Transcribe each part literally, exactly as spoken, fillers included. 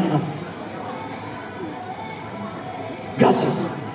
ります。ガシ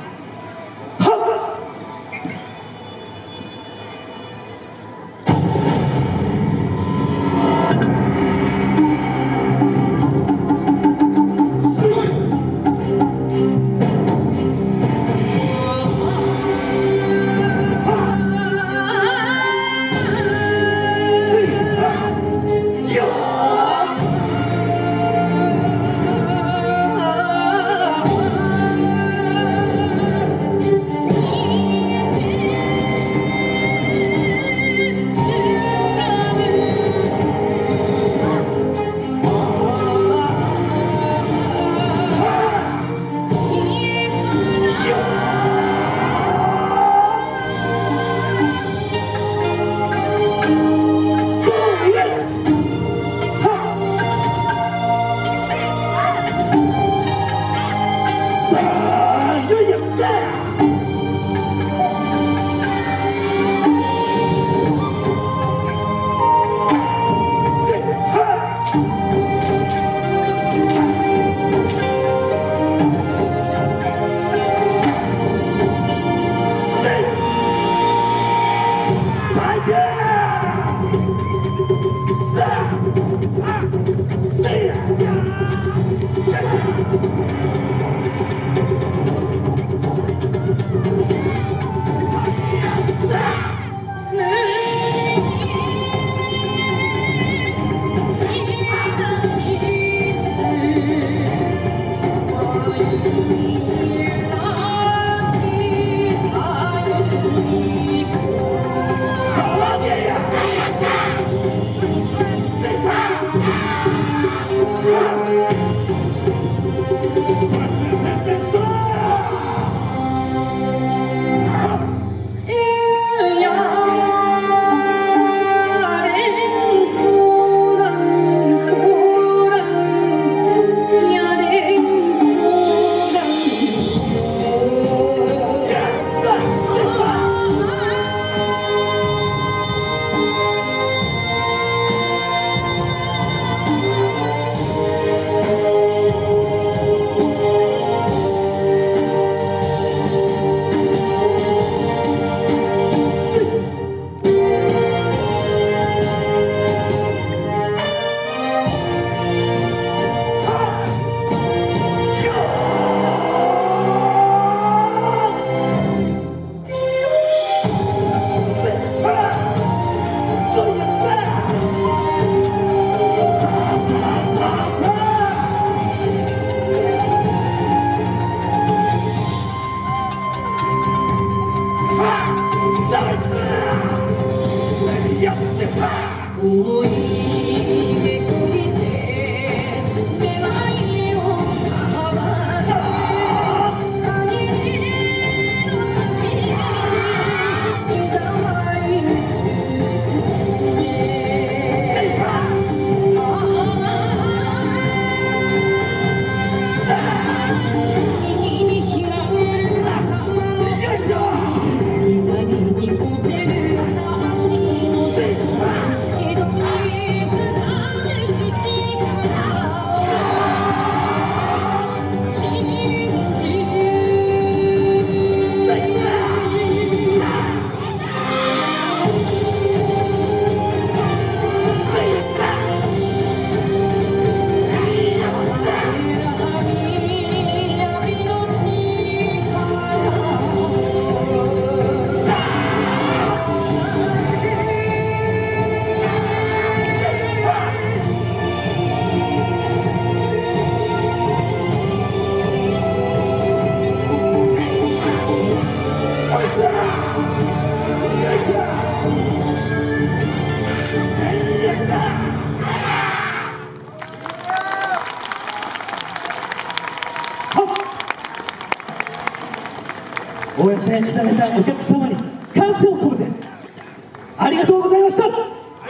思いめくりて願いをはばた限りの先にざわい進め右にひらめる仲間の左にこべる魂の手お寄せいただいたお客様に感謝を込めてありがとうございました。ありがとう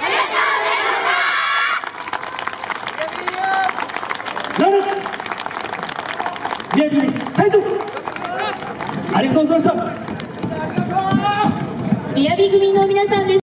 ございました。ビアビー会場ありがとうございました。 ビアビ組の皆さんです。